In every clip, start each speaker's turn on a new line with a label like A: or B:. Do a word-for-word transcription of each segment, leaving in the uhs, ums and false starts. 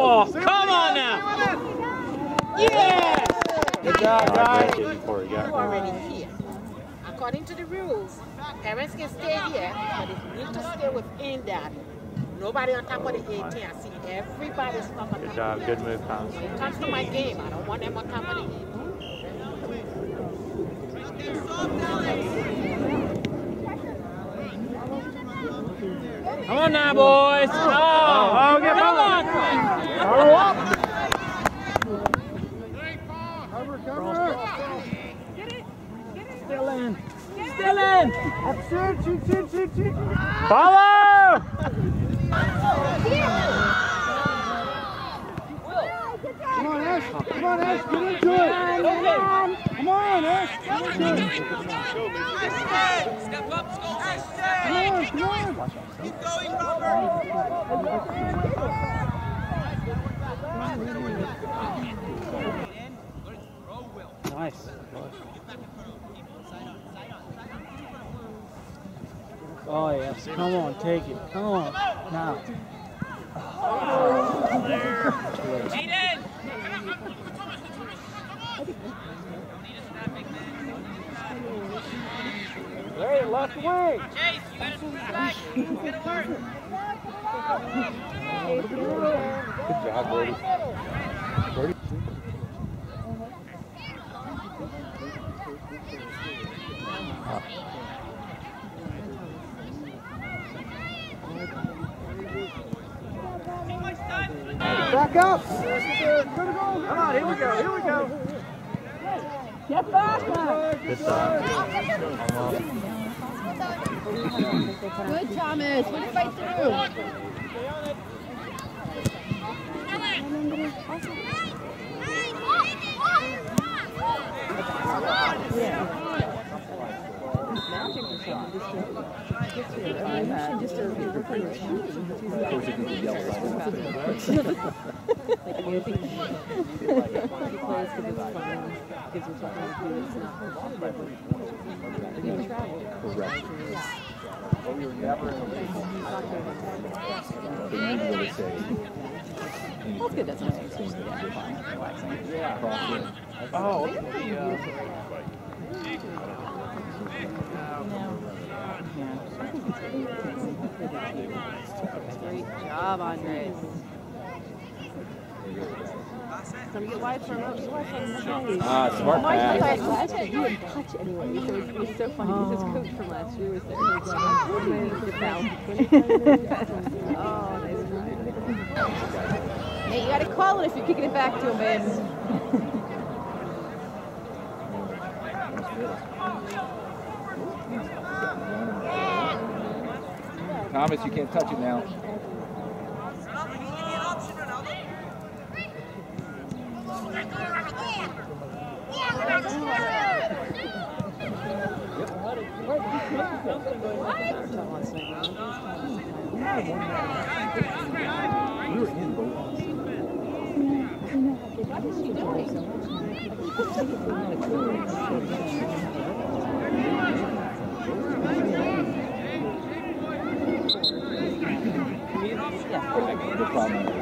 A: Oh, come on now. Yes.
B: Good job, guys.
C: You already here. According to the rules, parents can stay here, but they need to stay within that. Nobody on top of the eighteen. I see everybody's stuck on top.
B: Good job. Good move, Tom.
C: When it comes to my game, I don't want them on top of the eighteen.
A: Come on now, boys. Oh,
B: oh, get
A: come on.
B: Hurry up.
D: Cover, cover.
A: Still in. Still in.
B: Shoot, shoot, shoot, shoot, shoot. Follow!
D: Come on, Ash. Come on, Ash. Get into it. Come on, Ash. Get into it.
E: Step up, score.
D: Come on, come on.
E: Keep going, Robert.
A: Nice. Oh, yes. Come on, take it. Come on. Now.
E: Aiden!
B: Hey, left wing.
E: Chase, you gotta swing back. It's gonna work.
B: Good job, Brady. Brady.
D: Back up. Come on, here we go, here we go.
A: Get back.
B: Good job.
F: Good, Thomas. Way to fight through.
G: We were never in a league. They need to say.
F: That's good. That's nice.
G: Yeah.
B: Oh,
F: Great job, Andres. So we get wide from up.
G: Ah, smart
F: I
G: pass.
F: thought you didn't touch anyway. So it was so funny because his coach from last year was there. Oh, nice try. Hey, you gotta call it if you're kicking it back to him, man.
G: Thomas, you can't touch it now. We were in both. The problem is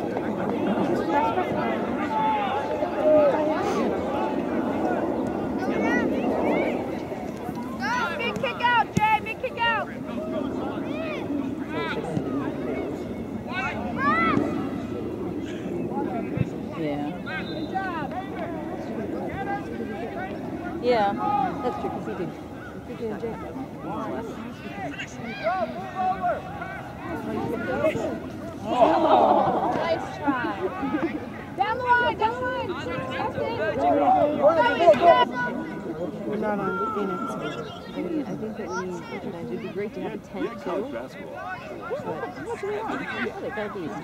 F: Big kick out, Jay. Big kick out. Yeah. Yeah, that's true because he did. He did Jay. Oh, nice try. Down the line, down the line. That's it.
D: We're not on Phoenix.
F: I mean, I think that we, it'd be great to have a tent too. But how much do we want? Yeah, they gotta be.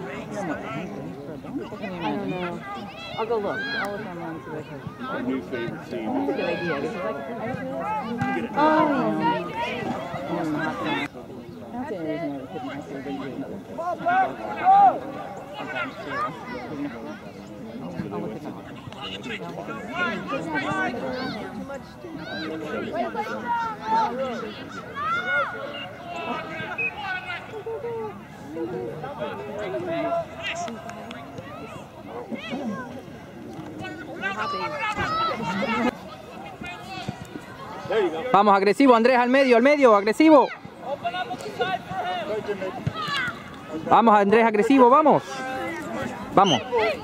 F: I don't know. I'll go look. I'll look online and see what I can.
G: our new favorite team.
F: That's a good idea. Because it's like, oh, yeah. And then the hot dog. That's the only reason I would put my son in another place. Sometimes too. I'll look at that.
H: Vamos, agresivo, Andrés, al medio, al medio, agresivo. Vamos, Andrés, agresivo, vamos. Vamos.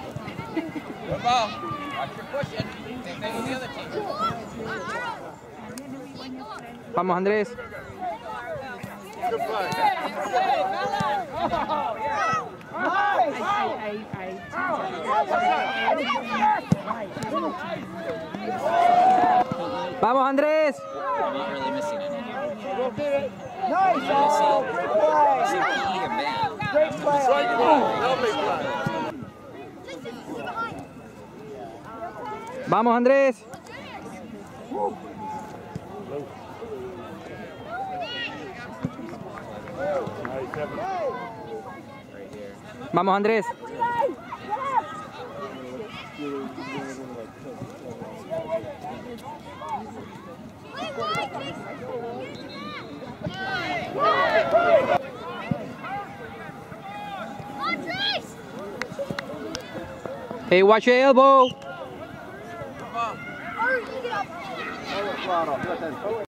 H: Vamos, Andrés. Vamos, Andrés. Vamos, Andrés. Vamos, Andrés. Hey, watch your elbow.